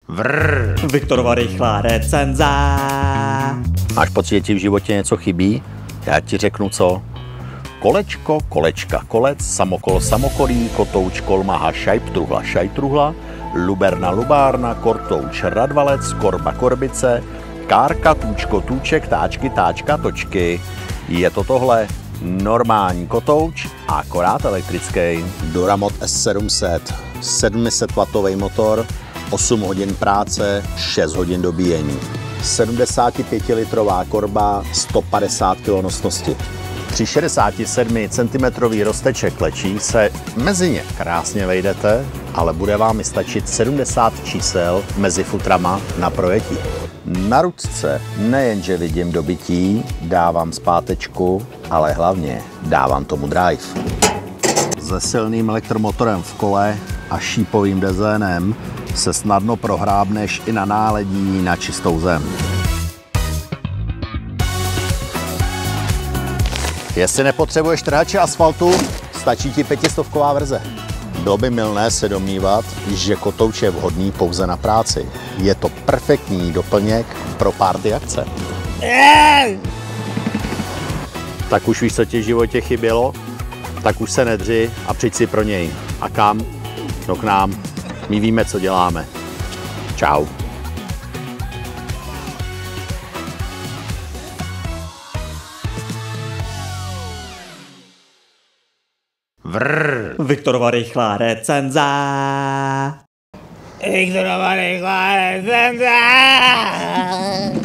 Viktorova rychlá recenze. Máš pocit, že ti v životě něco chybí? Já ti řeknu co. Kolečko, kolečka, kolec, samokol, samokolí, kotouč, kolmaha, šajptruhla, šajtruhla, luberna, lubárna, kortouč, radvalec, korba, korbice, kárka, tůčko, tůček, táčky, táčka, točky. Je to tohle normální kotouč, akorát elektrický. Duramod S700, 700W motor, 8 hodin práce, 6 hodin dobíjení. 75-litrová korba, 150 kg nosnosti. Při 67 cm rozteček klečí se mezi ně krásně vejdete, ale bude vám i stačit 70 čísel mezi futrama na projetí. Na ručce nejenže vidím dobytí, dávám zpátečku, ale hlavně dávám tomu drive. Se silným elektromotorem v kole a šípovým dezénem se snadno prohrábneš i na náledí na čistou zem. Jestli nepotřebuješ trhače asfaltu, stačí ti 500ková verze. Bylo by mylné se domnívat, že kotouč je vhodný pouze na práci. Je to perfektní doplněk pro party akce. Tak už víš, co ti v životě chybělo? Tak už se nedři a přijď si pro něj. A kam? No k nám. My víme, co děláme. Čau. Viktorova rychlá recenze. Viktorova rychlá recenze.